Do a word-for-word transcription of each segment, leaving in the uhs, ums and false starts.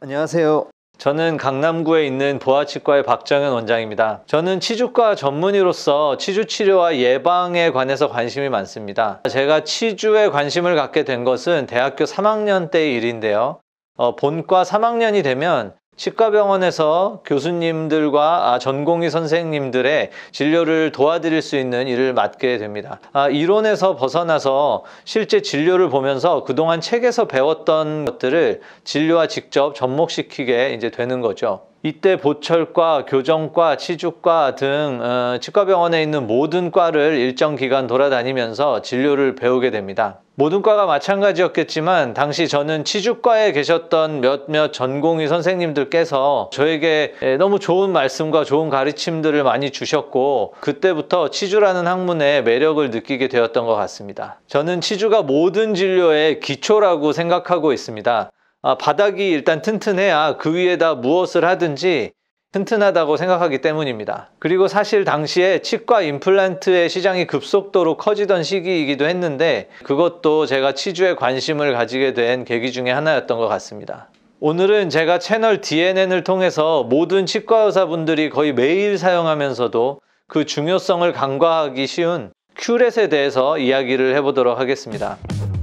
안녕하세요. 저는 강남구에 있는 부하치과의 박정현 원장입니다. 저는 치주과 전문의로서 치주 치료와 예방에 관해서 관심이 많습니다. 제가 치주에 관심을 갖게 된 것은 대학교 삼 학년 때의 일인데요. 어, 본과 삼 학년이 되면 치과병원에서 교수님들과 아, 전공의 선생님들의 진료를 도와드릴 수 있는 일을 맡게 됩니다. 아, 이론에서 벗어나서 실제 진료를 보면서 그동안 책에서 배웠던 것들을 진료와 직접 접목시키게 이제 되는 거죠. 이때 보철과, 교정과, 치주과 등 어, 치과병원에 있는 모든 과를 일정 기간 돌아다니면서 진료를 배우게 됩니다. 모든 과가 마찬가지였겠지만 당시 저는 치주과에 계셨던 몇몇 전공의 선생님들께서 저에게 너무 좋은 말씀과 좋은 가르침들을 많이 주셨고, 그때부터 치주라는 학문의 매력을 느끼게 되었던 것 같습니다. 저는 치주가 모든 진료의 기초라고 생각하고 있습니다. 아, 바닥이 일단 튼튼해야 그 위에다 무엇을 하든지 튼튼하다고 생각하기 때문입니다. 그리고 사실 당시에 치과 임플란트의 시장이 급속도로 커지던 시기이기도 했는데 그것도 제가 치주에 관심을 가지게 된 계기 중에 하나였던 것 같습니다. 오늘은 제가 채널 디엔엔을 통해서 모든 치과 의사분들이 거의 매일 사용하면서도 그 중요성을 간과하기 쉬운 큐렛에 대해서 이야기를 해보도록 하겠습니다.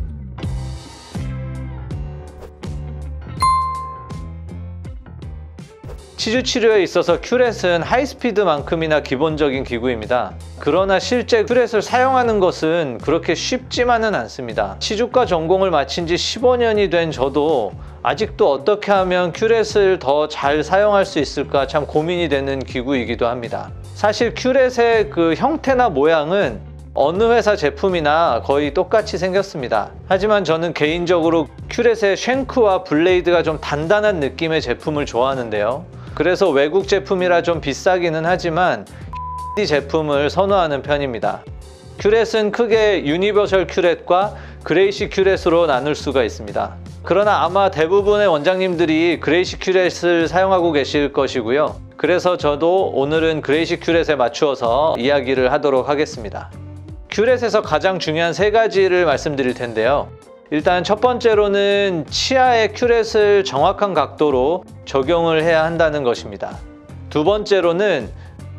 치주 치료에 있어서 큐렛은 하이스피드만큼이나 기본적인 기구입니다. 그러나 실제 큐렛을 사용하는 것은 그렇게 쉽지만은 않습니다. 치주과 전공을 마친 지 십오 년이 된 저도 아직도 어떻게 하면 큐렛을 더 잘 사용할 수 있을까 참 고민이 되는 기구이기도 합니다. 사실 큐렛의 그 형태나 모양은 어느 회사 제품이나 거의 똑같이 생겼습니다. 하지만 저는 개인적으로 큐렛의 쉔크와 블레이드가 좀 단단한 느낌의 제품을 좋아하는데요. 그래서 외국 제품이라 좀 비싸기는 하지만 이 제품을 선호하는 편입니다. 큐렛은 크게 유니버셜 큐렛과 그레이시 큐렛으로 나눌 수가 있습니다. 그러나 아마 대부분의 원장님들이 그레이시 큐렛을 사용하고 계실 것이고요. 그래서 저도 오늘은 그레이시 큐렛에 맞추어서 이야기를 하도록 하겠습니다. 큐렛에서 가장 중요한 세 가지를 말씀드릴 텐데요. 일단 첫 번째로는 치아의 큐렛을 정확한 각도로 적용을 해야 한다는 것입니다. 두 번째로는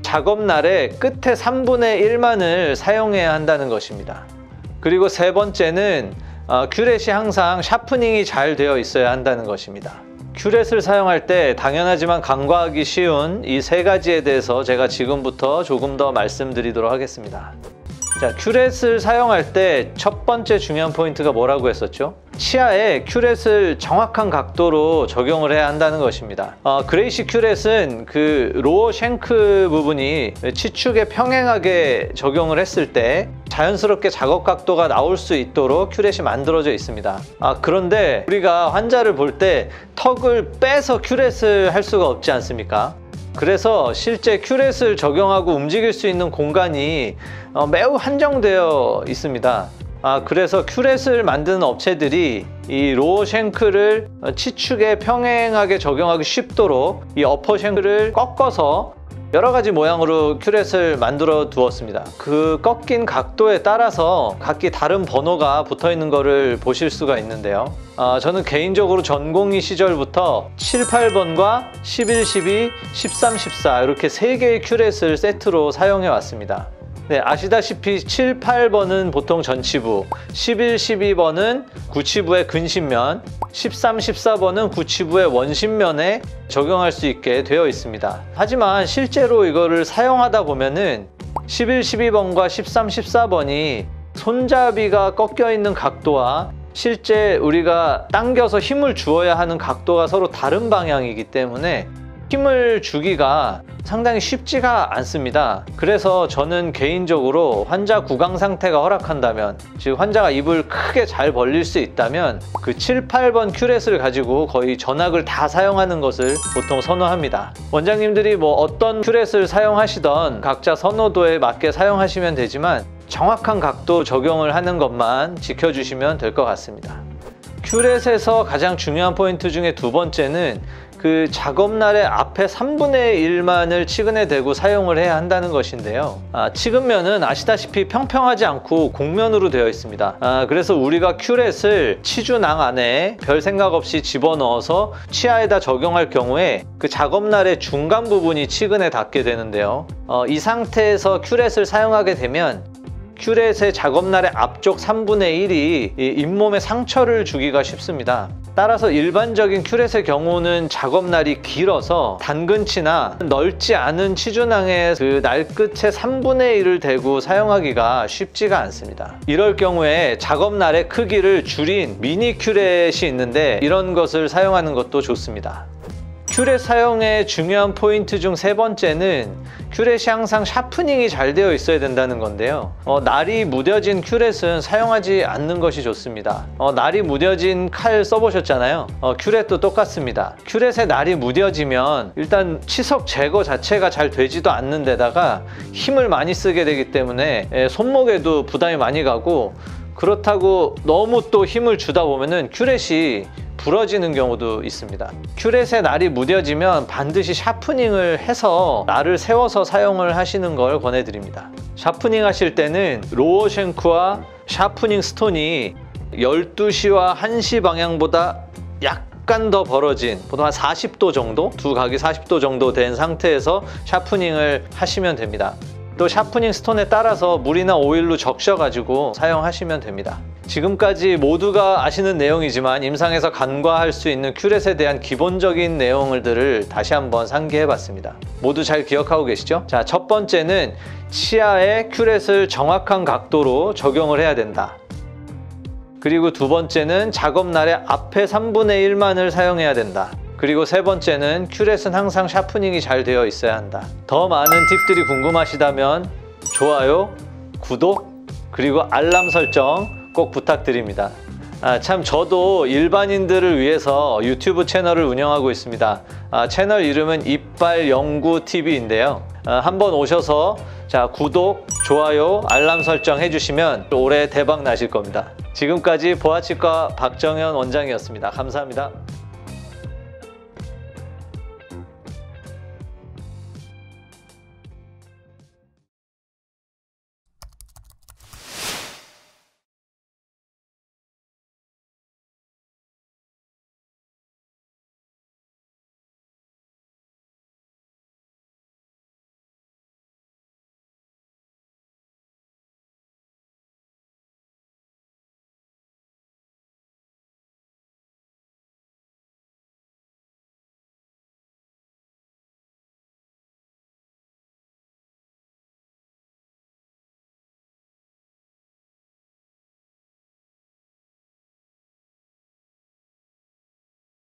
작업날의 끝에 삼분의 일만을 사용해야 한다는 것입니다. 그리고 세 번째는 큐렛이 항상 샤프닝이 잘 되어 있어야 한다는 것입니다. 큐렛을 사용할 때 당연하지만 간과하기 쉬운 이 세 가지에 대해서 제가 지금부터 조금 더 말씀드리도록 하겠습니다. 자, 큐렛을 사용할 때 첫 번째 중요한 포인트가 뭐라고 했었죠? 치아에 큐렛을 정확한 각도로 적용을 해야 한다는 것입니다. 어, 그레이시 큐렛은 그 로어 쉔크 부분이 치축에 평행하게 적용을 했을 때 자연스럽게 작업 각도가 나올 수 있도록 큐렛이 만들어져 있습니다. 아, 그런데 우리가 환자를 볼 때 턱을 빼서 큐렛을 할 수가 없지 않습니까? 그래서 실제 큐렛을 적용하고 움직일 수 있는 공간이 어, 매우 한정되어 있습니다. 아, 그래서 큐렛을 만드는 업체들이 이 로어 쉔크를 치축에 평행하게 적용하기 쉽도록 이 어퍼 쉔크를 꺾어서 여러 가지 모양으로 큐렛을 만들어 두었습니다. 그 꺾인 각도에 따라서 각기 다른 번호가 붙어 있는 것을 보실 수가 있는데요. 아, 저는 개인적으로 전공의 시절부터 칠, 팔 번과 십일, 십이, 십삼, 십사 이렇게 세 개의 큐렛을 세트로 사용해 왔습니다. 네, 아시다시피 칠, 팔 번은 보통 전치부, 십일, 십이 번은 구치부의 근신면, 십삼, 십사 번은 구치부의 원신면에 적용할 수 있게 되어 있습니다. 하지만 실제로 이거를 사용하다 보면은 십일, 십이 번과 십삼, 십사 번이 손잡이가 꺾여 있는 각도와 실제 우리가 당겨서 힘을 주어야 하는 각도가 서로 다른 방향이기 때문에 힘을 주기가 상당히 쉽지가 않습니다. 그래서 저는 개인적으로 환자 구강 상태가 허락한다면, 즉 환자가 입을 크게 잘 벌릴 수 있다면 그 칠, 팔 번 큐렛을 가지고 거의 전악을 다 사용하는 것을 보통 선호합니다. 원장님들이 뭐 어떤 큐렛을 사용하시던 각자 선호도에 맞게 사용하시면 되지만 정확한 각도 적용을 하는 것만 지켜주시면 될 것 같습니다. 큐렛에서 가장 중요한 포인트 중에 두 번째는 그 작업날의 앞에 삼분의 일만을 치근에 대고 사용을 해야 한다는 것인데요. 아, 치근면은 아시다시피 평평하지 않고 곡면으로 되어 있습니다. 아, 그래서 우리가 큐렛을 치주낭 안에 별 생각 없이 집어넣어서 치아에다 적용할 경우에 그 작업날의 중간 부분이 치근에 닿게 되는데요. 어, 이 상태에서 큐렛을 사용하게 되면 큐렛의 작업날의 앞쪽 삼분의 일이 잇몸에 상처를 주기가 쉽습니다. 따라서 일반적인 큐렛의 경우는 작업날이 길어서 단근치나 넓지 않은 치주낭의 그 날 끝에 삼분의 일을 대고 사용하기가 쉽지가 않습니다. 이럴 경우에 작업날의 크기를 줄인 미니 큐렛이 있는데 이런 것을 사용하는 것도 좋습니다. 큐렛 사용의 중요한 포인트 중 세 번째는 큐렛이 항상 샤프닝이 잘 되어 있어야 된다는 건데요. 어, 날이 무뎌진 큐렛은 사용하지 않는 것이 좋습니다. 어, 날이 무뎌진 칼 써보셨잖아요. 어, 큐렛도 똑같습니다. 큐렛에 날이 무뎌지면 일단 치석 제거 자체가 잘 되지도 않는 데다가 힘을 많이 쓰게 되기 때문에 에, 손목에도 부담이 많이 가고, 그렇다고 너무 또 힘을 주다 보면은 큐렛이 부러지는 경우도 있습니다. 큐렛에 날이 무뎌지면 반드시 샤프닝을 해서 날을 세워서 사용을 하시는 걸 권해드립니다. 샤프닝 하실 때는 로어 쉔크와 샤프닝 스톤이 열두 시와 한 시 방향보다 약간 더 벌어진, 보통 한 사십 도 정도? 두 각이 사십 도 정도 된 상태에서 샤프닝을 하시면 됩니다. 또 샤프닝 스톤에 따라서 물이나 오일로 적셔가지고 사용하시면 됩니다. 지금까지 모두가 아시는 내용이지만 임상에서 간과할 수 있는 큐렛에 대한 기본적인 내용들을 다시 한번 상기해봤습니다. 모두 잘 기억하고 계시죠? 자, 첫 번째는 치아에 큐렛을 정확한 각도로 적용을 해야 된다. 그리고 두 번째는 작업날의 앞에 삼분의 일만을 사용해야 된다. 그리고 세 번째는 큐렛은 항상 샤프닝이 잘 되어 있어야 한다. 더 많은 팁들이 궁금하시다면 좋아요, 구독, 그리고 알람 설정 꼭 부탁드립니다. 아, 참 저도 일반인들을 위해서 유튜브 채널을 운영하고 있습니다. 아, 채널 이름은 이빨연구티비인데요. 아, 한번 오셔서 자, 구독, 좋아요, 알람 설정 해주시면 올해 대박 나실 겁니다. 지금까지 보아치과 박정현 원장이었습니다. 감사합니다.